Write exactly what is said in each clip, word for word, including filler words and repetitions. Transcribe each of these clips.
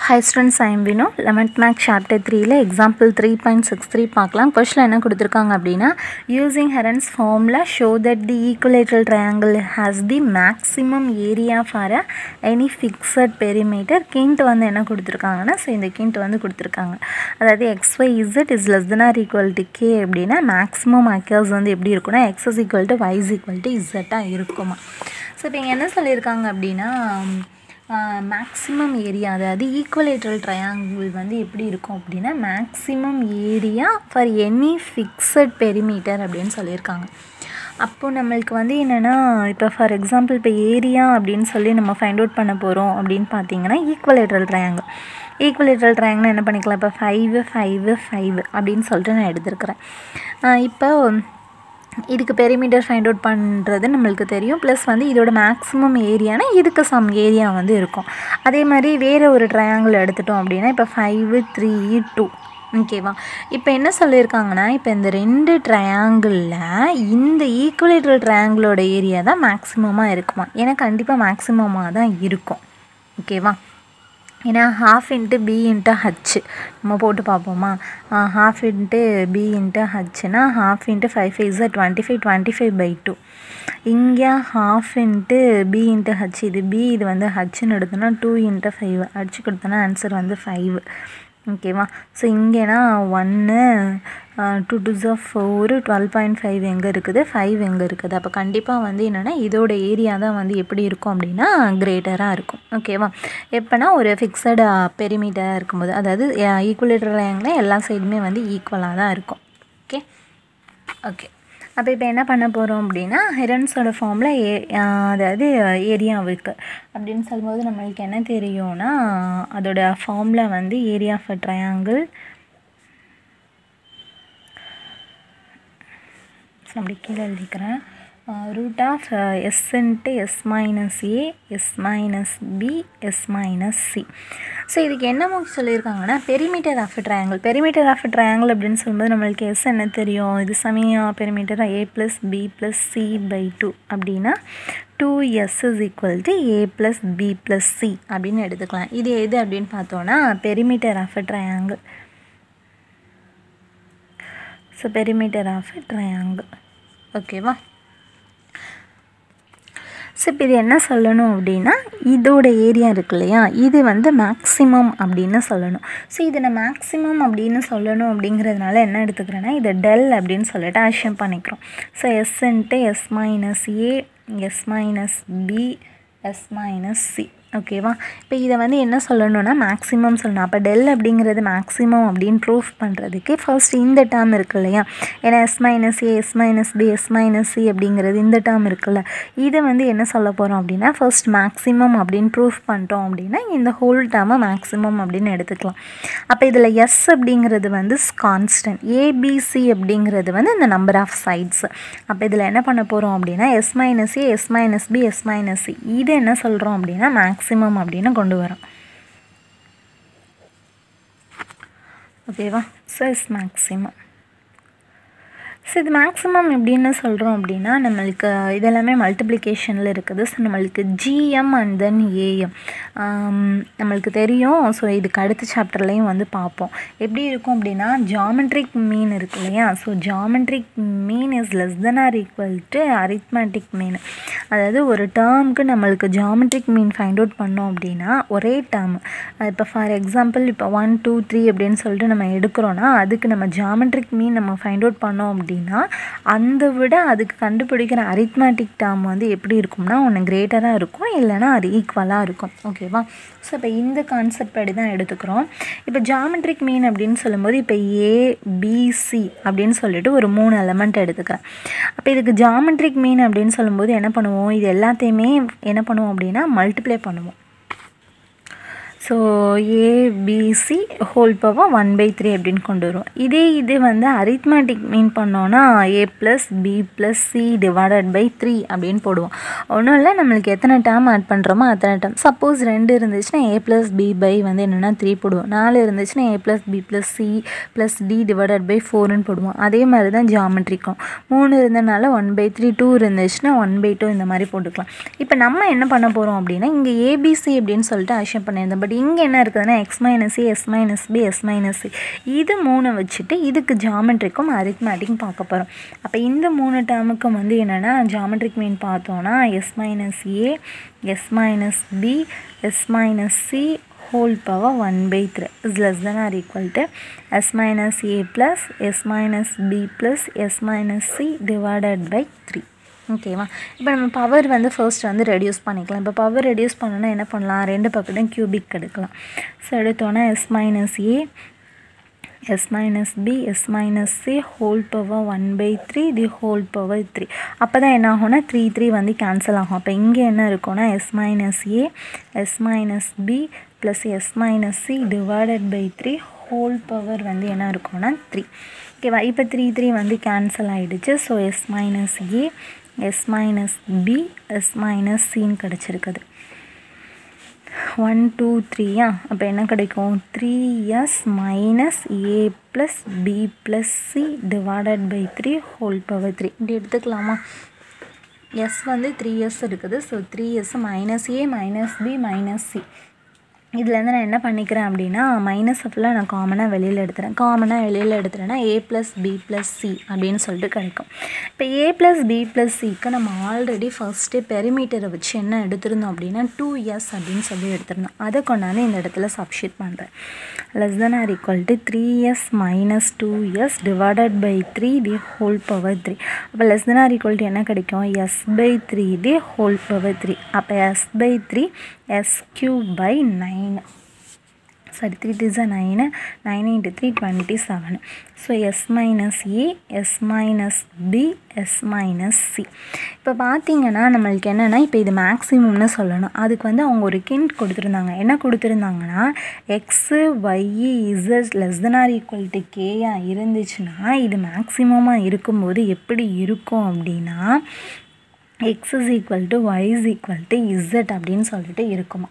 Hi students, I am Vino. eleventh Math Chapter three ல example three point six three பார்க்கலாம். Question என்ன கொடுத்திருக்காங்க அப்படினா using Heron's formula show that the equilateral triangle has the maximum area for a any fixed perimeter. Hint வந்து என்ன கொடுத்திருக்காங்கன்னா so இந்த hint வந்து கொடுத்திருக்காங்க. அதாவது xy z is less than or equal to k அப்படினா maximum occurs வந்து எப்படி இருக்கும்னா x is equal to y is equal to z ஆ இருக்குமா. ஸோ இப்போ இங்கே என்ன சொல்லியிருக்காங்க அப்படின்னா மேக்ஸிமம் ஏரியா அதாவது ஈக்குவலேட்ரல் ட்ரையாங்கிள் வந்து எப்படி இருக்கும் அப்படின்னா maximum area for any fixed perimeter அப்படின்னு சொல்லியிருக்காங்க. அப்போது நம்மளுக்கு வந்து என்னென்னா இப்போ ஃபார் எக்ஸாம்பிள் இப்போ ஏரியா அப்படின்னு சொல்லி நம்ம ஃபைண்ட் அவுட் பண்ண போகிறோம் அப்படின்னு பார்த்தீங்கன்னா ஈக்குவலேட்ரல் ட்ரையாங்கிள் ஈக்குவலேட்ரல் ட்ரையாங்கிள் என்ன பண்ணிக்கலாம் இப்போ ஃபைவ் ஃபைவ் ஃபைவ் அப்படின்னு சொல்லிட்டு நான் எடுத்துருக்கிறேன். இப்போ இதுக்கு பெரிமீட்டர் ஃபைண்ட் அவுட் பண்ணுறது நம்மளுக்கு தெரியும். ப்ளஸ் வந்து இதோட மேக்ஸிமம் ஏரியானா இதுக்கு சம் ஏரியா வந்து இருக்கும். அதே மாதிரி வேறு ஒரு ட்ரையாங்கிள் எடுத்துட்டோம் அப்படின்னா இப்போ ஃபைவ் த்ரீ டூ ஓகேவா. இப்போ என்ன சொல்லியிருக்காங்கன்னா இப்போ இந்த ரெண்டு ட்ரையாங்கிளில் இந்த ஈக்குவலேட்ரல் ட்ரையாங்கிளோட ஏரியா தான் மேக்ஸிமமாக இருக்குமா. ஏன்னா கண்டிப்பாக மேக்ஸிமமாக தான் இருக்கும் ஓகேவா. ஏன்னா half into B into H நம்ம போட்டு பார்ப்போமா. ஹாஃப் இன்ட்டு பி இன்ட்டு ஹச்னா half into five five is twenty five twenty five by two. இங்கே half into B into H இது பி இது வந்து ஹச்ன்னு எடுத்தோன்னா டூ இன்ட்டு ஃபைவ் அடிச்சு கொடுத்தோன்னா ஆன்சர் வந்து ஃபைவ் ஓகேவா. ஸோ இங்கேனா ஒன்று டூ டூ ஜா ஃபோரு டுவெல் பாயிண்ட் ஃபைவ் எங்கே இருக்குது ஃபைவ் எங்கே இருக்குது. அப்போ கண்டிப்பாக வந்து என்னென்னா இதோட ஏரியா தான் வந்து எப்படி இருக்கும் அப்படின்னா கிரேட்டராக இருக்கும் ஓகேவா. எப்போனா ஒரு ஃபிக்ஸடு பெரிமீட்டராக இருக்கும்போது அதாவது ஈக்குவலேட்டர் ட்ரையாங்கிள் எல்லா சைடுமே வந்து ஈக்குவலாக தான் இருக்கும் ஓகே ஓகே. அப்போ இப்போ என்ன பண்ண போகிறோம் அப்படின்னா ஹெரன்ஸோட ஃபார்மில் ஏ அதாவது ஏரியாவுக்கு அப்படின்னு சொல்லும்போது நம்மளுக்கு என்ன தெரியும்னா அதோட ஃபார்மில் வந்து ஏரியா ஆஃப் அ ட்ரையாங்கிள் அப்படி கீழே எழுதிக்கிறேன். Root of S into S minus A S minus B S minus C. So இதுக்கு என்ன சொல்லியிருக்காங்கன்னா perimeter of triangle perimeter of triangle அப்படின்னு சொல்லும்போது நம்மளுக்கு எஸ் என்ன தெரியும் இது சமயம் பெரிமீட்டராக A plus B plus C by two அப்படின்னா two S is equal to A plus B plus C அப்படின்னு எடுத்துக்கலாம். இது எது அப்படின்னு பார்த்தோன்னா perimeter of triangle. So perimeter of triangle ஓகேவா. ஸோ இப்போ இது என்ன சொல்லணும் அப்படின்னா இதோட ஏரியா இருக்கு இல்லையா இது வந்து மேக்ஸிமம் அப்படின்னு சொல்லணும். ஸோ இதை நான் மேக்ஸிமம் அப்படின்னு சொல்லணும் அப்படிங்கிறதுனால என்ன எடுத்துக்கிறேன்னா இதை டெல் அப்படின்னு சொல்லிட்டு அஷ்யூம் பண்ணிக்கிறோம். So S into S minus A S minus B S minus C ஓகேவா. இப்போ இதை வந்து என்ன சொல்லணும்னா மேக்ஸிமம் சொல்லணும். அப்போ டெல் அப்படிங்கிறது மேக்ஸிமம் அப்படின்னு ப்ரூஃப் பண்ணுறதுக்கு ஃபர்ஸ்ட் இந்த டேர்ம் இருக்கு இல்லையா ஏன்னா S minus A S minus B S minus C அப்படிங்கிறது இந்த டேர்ம் இருக்குல்ல இதை வந்து என்ன சொல்ல போகிறோம் அப்படின்னா ஃபர்ஸ்ட் மேக்ஸிமம் அப்படின்னு ப்ரூஃப் பண்ணிட்டோம் அப்படின்னா இந்த ஹோல் டேர்மை மேக்ஸிமம் அப்படின்னு எடுத்துக்கலாம். அப்போ இதில் எஸ் அப்படிங்கிறது வந்து கான்ஸ்டன்ட் ஏபிசி அப்படிங்கிறது வந்து இந்த நம்பர் ஆஃப் சைட்ஸ். அப்போ இதில் என்ன பண்ண போகிறோம் அப்படின்னா S minus A S minus B S minus C இது என்ன சொல்கிறோம் அப்படின்னா மேக்ஸ் மேக்ஸிமம் அப்படின்னு கொண்டு வரோம் ஓகேவா. So is maximum. ஸோ இது மேக்ஸிமம் எப்படின்னு சொல்கிறோம் அப்படின்னா நம்மளுக்கு இதெல்லாமே மல்டிப்ளிகேஷனில் இருக்குது. ஸோ நம்மளுக்கு ஜிஎம் அண்ட் தென் ஏஎம் நம்மளுக்கு தெரியும். ஸோ இதுக்கு அடுத்த சாப்டர்லேயும் வந்து பார்ப்போம் எப்படி இருக்கும் அப்படின்னா ஜாமெட்ரிக் மீன் இருக்கு இல்லையா. So geometric mean is less than or equal to arithmetic mean. அதாவது ஒரு டேர்முக்கு நம்மளுக்கு ஜாமெட்ரிக் மீன் ஃபைண்ட் அவுட் பண்ணோம் அப்படின்னா ஒரே டேர்ம் இப்போ ஃபார் எக்ஸாம்பிள் இப்போ ஒன் டூ த்ரீ அப்படின்னு சொல்லிட்டு நம்ம எடுக்கிறோன்னா அதுக்கு நம்ம ஜாமெட்ரிக் மீன் நம்ம ஃபைண்ட் அவுட் பண்ணோம் அப்படின்னா அந்த விட அதுக்கு கண்டுபிடிக்கிற அரித்மெட்டிக் டேர்ம் வந்து எப்படி இருக்கும்னா ஒன்று கிரேட்டராக இருக்கும் இல்லைனா அது ஈக்குவலாக இருக்கும் ஓகேவா. ஸோ இப்போ இந்த கான்செப்ட் படி தான் எடுத்துக்கிறோம். இப்போ ஜாமெட்ரிக் மீன் அப்படின்னு சொல்லும்போது இப்போ ஏபிசி அப்படின்னு சொல்லிட்டு ஒரு மூணு எலமெண்ட் எடுத்துக்கிறேன். அப்போ இதுக்கு ஜாமெட்ரிக் மீன் அப்படின்னு சொல்லும்போது என்ன பண்ணுவோம் இது எல்லாத்தையுமே என்ன பண்ணுவோம் அப்படின்னா மல்டிப்ளை பண்ணுவோம். So ABC whole power one by three அப்படின்னு கொண்டு வரும். இதே இது வந்து அரித்மெட்டிக் மீன் பண்ணோன்னா A plus B plus C divided by three அப்படின்னு போடுவோம். ஒன்றும் இல்லை நம்மளுக்கு எத்தனை டேர்ம் ஆட் பண்ணுறோமோ அத்தனை டேர்ம். சப்போஸ் ரெண்டு இருந்துச்சுன்னா ஏ ப்ளஸ் பி பை வந்து என்னென்னா த்ரீ போடுவோம். நாலு இருந்துச்சுன்னா A plus B plus C plus D divided by ஃபோர்னு போடுவோம். அதே மாதிரி தான் ஜாமெட்ரிக்கும் மூணு இருந்தனால ஒன் பை த்ரீ டூ இருந்துச்சுன்னா ஒன் பை டூ இந்த மாதிரி போட்டுக்கலாம். இப்போ நம்ம என்ன பண்ண போகிறோம் அப்படின்னா இங்கே ஏபிசி அப்படின்னு சொல்லிட்டு அஷ்யூம் பண்ணியிருந்தோம். பட் இப்போ இங்கே என்ன இருக்குதுன்னா X minus A S minus B S minus C இது மூணு வச்சுட்டு இதுக்கு ஜாமெட்ரிக்கும் அரித்மேட்டிக்கும் பார்க்க போகிறோம். அப்போ இந்த மூணு டேர்முக்கும் வந்து என்னென்னா ஜாமெட்ரிக் மீன் பார்த்தோன்னா S minus A S minus B S minus C whole power one by three is less than or equal to s minus a plus s minus b plus s minus c divided by three. ஓகேவா? இப்போ நம்ம power வந்து first வந்து reduce பண்ணிக்கலாம். இப்போ power reduce பண்ணணும்னா என்ன பண்ணலாம், ரெண்டு பக்கத்தையும் கியூபிக் எடுக்கலாம். ஸோ எடுத்தோன்னா S minus A s minus b s minus c whole power one by three the whole power three. அப்போ தான் என்ன ஆகும்னா த்ரீ த்ரீ வந்து கேன்சல் ஆகும். அப்போ இங்கே என்ன இருக்கும்னா s minus a s minus b plus s minus c divided by three whole power வந்து என்ன இருக்கும்னா த்ரீ. ஓகேவா? இப்போ த்ரீ த்ரீ வந்து கேன்சல் ஆகிடுச்சு. So s minus a s minus b s minus cன்னு கிடச்சிருக்குது. ஒன் டூ த்ரீயா அப்போ என்ன கிடைக்கும், three S minus A plus B plus C divided by three whole power three. இப்படி எடுத்துக்கலாமா? எஸ் வந்து த்ரீ எஸ் இருக்குது. So three S minus A minus B minus C. இதுலேருந்து நான் என்ன பண்ணிக்கிறேன் அப்படின்னா மைனஸ் ஃபுல்லாக நான் காமனாக வெளியில் எடுத்துகிறேன். காமனாக வெளியில் எடுத்துகிறேன்னா A plus B plus C அப்படின்னு சொல்லிட்டு கிடைக்கும். இப்போ ஏ ப்ளஸ் பி ப்ளஸ் சிக்கு நம்ம ஆல்ரெடி ஃபஸ்ட்டு பெரிமீட்டரை வச்சு என்ன எடுத்திருந்தோம் அப்படின்னா டூ எஸ் அப்படின்னு சொல்லி எடுத்திருந்தோம். அதை கொண்டாந்து இந்த இடத்துல சப்ஸ்டிட் பண்ணுறேன். Less than or equal to three S minus two S divided by three the whole power three. அப்போ less than or equal to என்ன கிடைக்கும், S by three the whole power three. அப்போ S by three S cube by nine. sorry three is a nine, nine into three twenty-seven. So s minus a s minus b s minus c. இப்போ பார்த்தீங்கன்னா நம்மளுக்கு என்னென்னா இப்போ இது மேக்ஸிமம்னு சொல்லணும். அதுக்கு வந்து அவங்க ஒரு கிண்ட் கொடுத்துருந்தாங்க. என்ன கொடுத்துருந்தாங்கன்னா X Y Z less than or equal to கேயாக இருந்துச்சுன்னா இது மேக்ஸிமமாக இருக்கும்போது எப்படி இருக்கும் அப்படின்னா X is equal to Y is equal to Z அப்படின்னு சொல்லிட்டு இருக்குமா.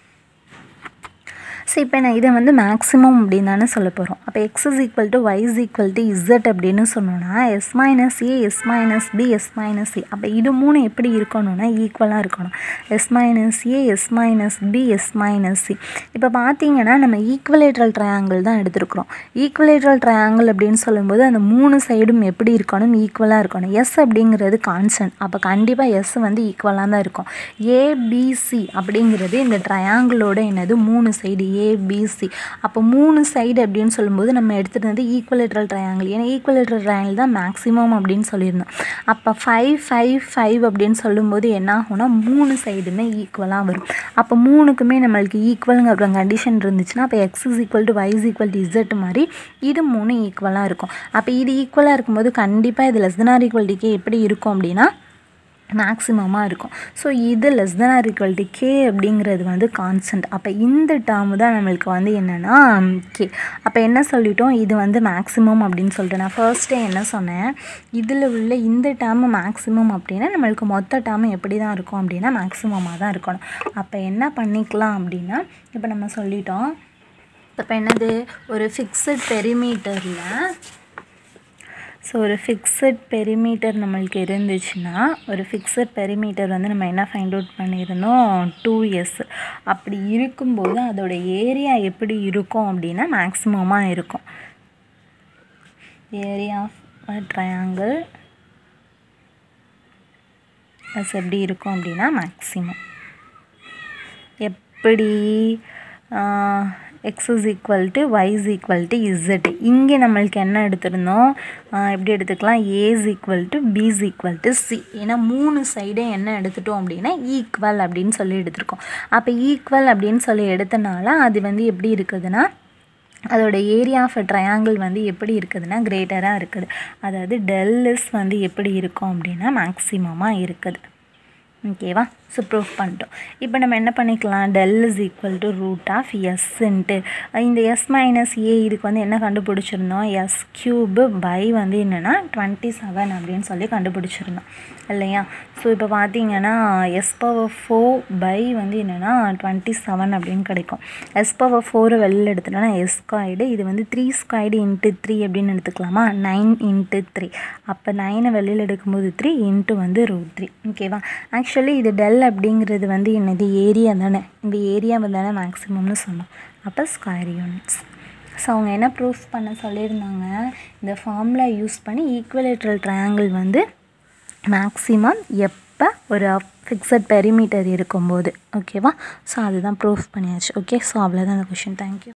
ஸோ இப்போ நான் இதை வந்து மேக்ஸிமம் அப்படின்னு தானே சொல்ல போகிறோம். அப்போ X is equal to Y is equal to Z அப்படின்னு சொன்னோன்னா S minus A S minus B S minus C. அப்போ இது மூணு எப்படி இருக்கணும்னா ஈக்குவலாக இருக்கணும். S minus A S minus B S minus C. இப்போ பார்த்தீங்கன்னா நம்ம ஈக்குவலேட்ரல் ட்ரையாங்கிள் தான் எடுத்துருக்குறோம். ஈக்குவலேட்ரல் ட்ரையாங்கிள் அப்படின்னு சொல்லும்போது அந்த மூணு சைடும் எப்படி இருக்கணும், ஈக்குவலாக இருக்கணும். எஸ் அப்படிங்கிறது கான்ஸ்டன்ட். அப்போ கண்டிப்பாக எஸ் வந்து ஈக்குவலாக தான் இருக்கும். ஏபிசி அப்படிங்கிறது இந்த ட்ரையாங்கிளோட என்னது மூணு சைடு ஏபிசி. அப்போ மூணு சைடு அப்படின்னு சொல்லும்போது நம்ம எடுத்துகிட்டு ஈக்குவலேட்ரல் ட்ரையாங்கிள். ஏன்னா ஈக்குவலேட்ரல் ட்ரையாங்கிள் தான் மேக்ஸிமம் அப்படின்னு சொல்லியிருந்தோம். அப்போ ஃபைவ் ஃபைவ் ஃபைவ் அப்படின்னு சொல்லும்போது என்ன ஆகும்னா மூணு சைடுமே ஈக்குவலாக வரும். அப்போ மூணுக்குமே நம்மளுக்கு ஈக்குவலுங்கிற கண்டிஷன் இருந்துச்சுன்னா அப்போ X is equal to Y is equal to Z மாதிரி இது மூணு ஈக்குவலாக இருக்கும். அப்போ இது ஈக்குவலாக இருக்கும்போது கண்டிப்பாக இது less than or equal to K எப்படி இருக்கும் அப்படின்னா மேக்ஸிமமாக இருக்கும். ஸோ இது less than or equal to K அப்படிங்கிறது வந்து கான்ஸ்டன்ட். அப்போ இந்த டேர்மு தான் நம்மளுக்கு வந்து என்னென்னா கே. அப்போ என்ன சொல்லிட்டோம், இது வந்து மேக்ஸிமம் அப்படின்னு சொல்லிட்டு நான் ஃபர்ஸ்ட்டே என்ன சொன்னேன், இதில் உள்ள இந்த டேர்மு மேக்ஸிமம் அப்படின்னா நம்மளுக்கு மொத்த டேர்மு எப்படி தான் இருக்கும் அப்படின்னா மேக்ஸிமமாக தான் இருக்கணும். அப்போ என்ன பண்ணிக்கலாம் அப்படின்னா இப்போ நம்ம சொல்லிட்டோம். இப்போ என்னது ஒரு ஃபிக்ஸட் பெரிமீட்டரில் ஸோ ஒரு ஃபிக்ஸட் பெரிமீட்டர் நம்மளுக்கு இருந்துச்சுன்னா ஒரு ஃபிக்ஸட் பெரிமீட்டர் வந்து நம்ம என்ன ஃபைண்ட் அவுட் பண்ணியிருந்தோம், டூ எஸ். அப்படி இருக்கும்போது அதோட ஏரியா எப்படி இருக்கும் அப்படின்னா மேக்ஸிமமாக இருக்கும். ஏரியா ஆஃப் ட்ரையாங்கிள் அது எப்படி இருக்கும் அப்படின்னா மேக்ஸிமம். எப்படி X is equal to Y is equal to Z. இங்கே நம்மளுக்கு என்ன எடுத்திருந்தோம், எப்படி எடுத்துக்கலாம், A is equal to B is equal to C. ஏன்னா மூணு சைடே என்ன எடுத்துட்டோம் அப்படின்னா ஈக்குவல் அப்படின்னு சொல்லி எடுத்திருக்கோம். அப்போ ஈக்குவல் அப்படின்னு சொல்லி எடுத்தனால அது வந்து எப்படி இருக்குதுன்னா அதோட ஏரியா ஆஃப் ட்ரையாங்கிள் வந்து எப்படி இருக்குதுன்னா கிரேட்டராக இருக்குது. அதாவது டெல்எஸ் வந்து எப்படி இருக்கும் அப்படின்னா மேக்ஸிமமாக இருக்குது. ஓகேவா? ஸோ ப்ரூஃப் பண்ணிட்டோம். இப்போ நம்ம என்ன பண்ணிக்கலாம், del is equal to root of எஸ்ன்ட்டு இந்த எஸ் மைனஸ் ஏ இதுக்கு வந்து என்ன கண்டுபிடிச்சிருந்தோம், எஸ் க்யூபு பை வந்து என்னென்னா டுவெண்ட்டி செவன் அப்படின்னு சொல்லி கண்டுபிடிச்சிருந்தோம் இல்லையா. ஸோ இப்போ பார்த்தீங்கன்னா எஸ் பவர் ஃபோர் பை வந்து என்னென்னா டுவெண்ட்டி செவன் அப்படின்னு கிடைக்கும். எஸ் பவர் ஃபோரை வெளியில் எடுத்துட்டோன்னா எஸ் ஸ்கொயர்டு, இது வந்து த்ரீ ஸ்கொயர்டு இன்ட்டு த்ரீ அப்படின்னு எடுத்துக்கலாமா, நைன் இன்ட்டு த்ரீ. அப்போ நைனை வெளியில் எடுக்கும்போது த்ரீ இன்ட்டு வந்து ரூட் த்ரீ. ஓகேவா? ஆக்சுவலி இது டெல் எல் அப்படிங்கிறது வந்து என்னது ஏரியா தானே, இந்த ஏரியாவை தானே மேக்ஸிமம்னு சொன்னோம். அப்போ ஸ்கொயர் யூனிட்ஸ். ஸோ அவங்க என்ன ப்ரூஃப் பண்ண சொல்லியிருந்தாங்க, இந்த ஃபார்முலா யூஸ் பண்ணி ஈக்குவலேட்ரல் ட்ரையாங்கிள் வந்து மேக்ஸிமம் எப்போ ஒரு ஃபிக்ஸட் பெரிமீட்டர் இருக்கும்போது. ஓகேவா? ஸோ அதுதான் ப்ரூஃப் பண்ணியாச்சு. ஓகே, ஸோ அவ்வளோதான் அந்த கொஷின். தேங்க்யூ.